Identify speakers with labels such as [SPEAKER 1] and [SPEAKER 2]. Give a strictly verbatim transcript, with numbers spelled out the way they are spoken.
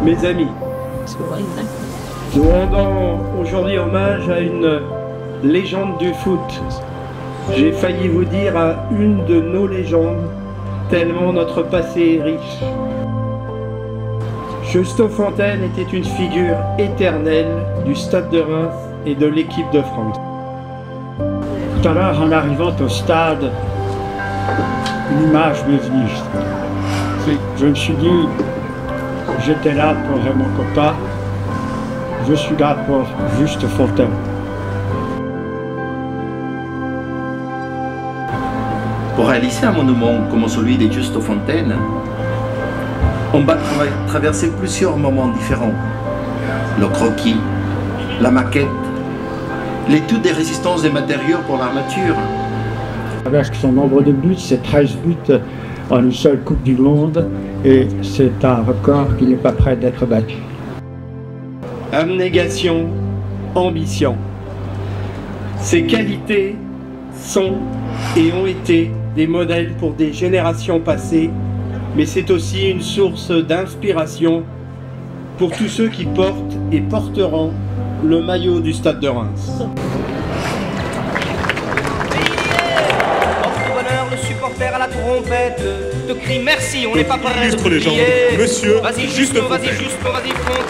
[SPEAKER 1] mes amis, nous rendons aujourd'hui hommage à une légende du foot. J'ai failli vous dire à une de nos légendes, tellement notre passé est riche. Justo Fontaine était une figure éternelle du Stade de Reims et de l'équipe de France.
[SPEAKER 2] Tout à l'heure, en arrivant au stade, une image m'est venue. Je me suis dit, j'étais là pour mon copain, je suis là pour Juste Fontaine.
[SPEAKER 3] Pour réaliser un monument comme celui de Justo Fontaine, on va tra traverser plusieurs moments différents. Le croquis, la maquette, l'étude des résistances des matériaux pour l'armature.
[SPEAKER 2] Avec son nombre de buts, c'est treize buts en une seule Coupe du Monde, et c'est un record qui n'est pas prêt d'être battu.
[SPEAKER 1] Abnégation, ambition. Ces qualités sont et ont été des modèles pour des générations passées, mais c'est aussi une source d'inspiration pour tous ceux qui portent et porteront le maillot du Stade de Reims.
[SPEAKER 4] Porte-bonheur, le supporter à la trompette te crie merci, on n'est pas prêt de
[SPEAKER 5] Illustre légende, Monsieur
[SPEAKER 4] Vas-y,
[SPEAKER 5] Juste
[SPEAKER 4] Justo, vas-y,
[SPEAKER 5] Fontaine.
[SPEAKER 4] Justo, vas-y, Fontaine.